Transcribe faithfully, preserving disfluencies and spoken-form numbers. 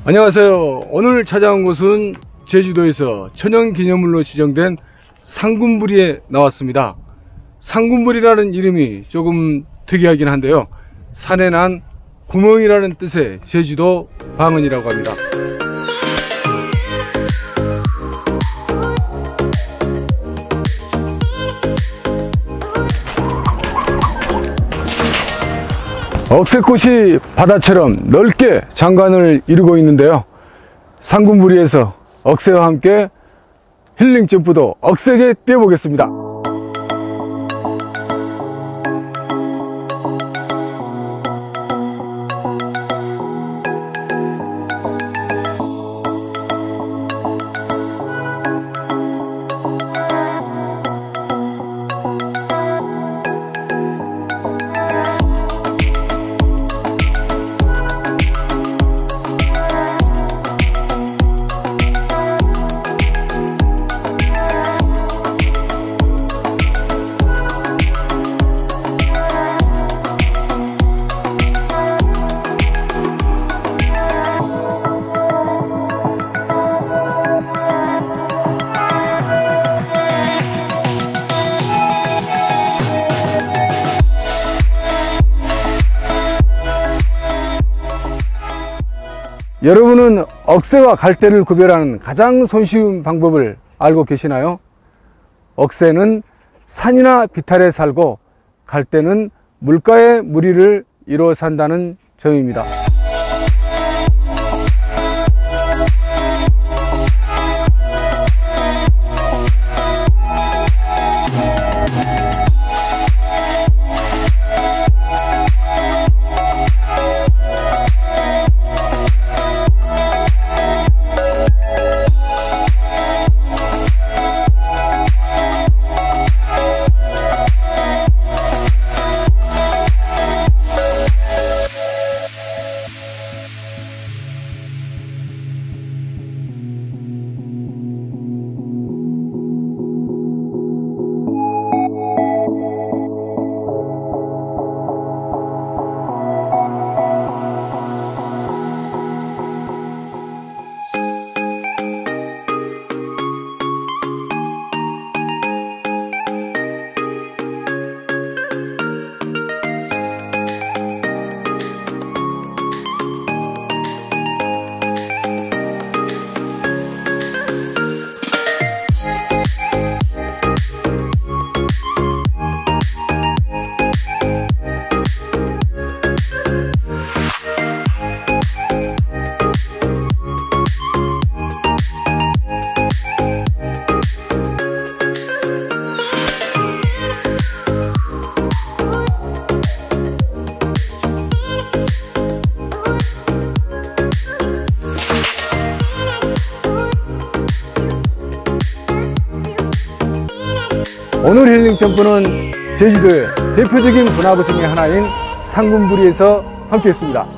안녕하세요. 오늘 찾아온 곳은 제주도에서 천연기념물로 지정된 상군부리에 나왔습니다. 상군부리라는 이름이 조금 특이하긴 한데요, 산에 난 구멍이라는 뜻의 제주도 방언이라고 합니다. 억새꽃이 바다처럼 넓게 장관을 이루고 있는데요, 상군부리에서 억새와 함께 힐링 점프도 억세게 뛰어보겠습니다. 여러분은 억새와 갈대를 구별하는 가장 손쉬운 방법을 알고 계시나요? 억새는 산이나 비탈에 살고 갈대는 물가의 무리를 이루어 산다는 점입니다. 오늘 힐링 점프는 제주도의 대표적인 분화구 중에 하나인 상군부리에서 함께 했습니다.